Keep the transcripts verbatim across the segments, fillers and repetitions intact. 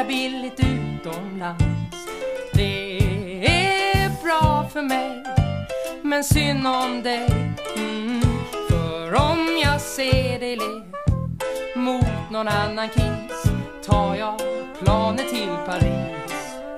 billigt utomlands. Det är bra för mig, men synd om dig. mm. För om jag ser dig le mot någon annan kis, tar jag planet till Paris.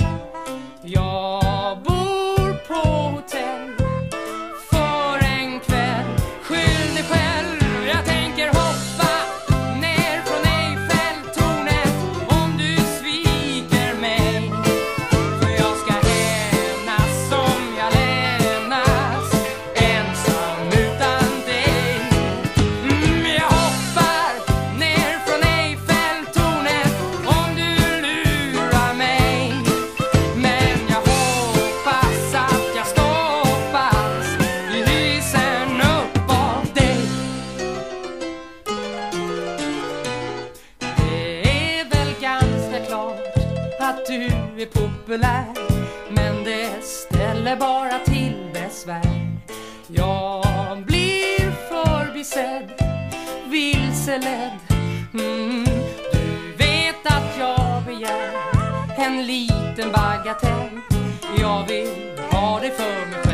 Jag bor på hotell för en kväll. Skyll dig själv, jag tänker hoppa ner från Eiffeltornet om du sviker mig. För jag ska hämnas som jag lämnas ensam utan dig. mm, Jag hoppar ner från Eiffeltornet om du lurar mig. Men jag hoppas att jag stoppas i hysen upp av dig. Det är väl ganska klart att du är populär, men det ställer bara till besvär. Jag blir förbisedd, vilseledd. mm. Du vet att jag begär en liten bagatell. Jag vill ha det för mig själv.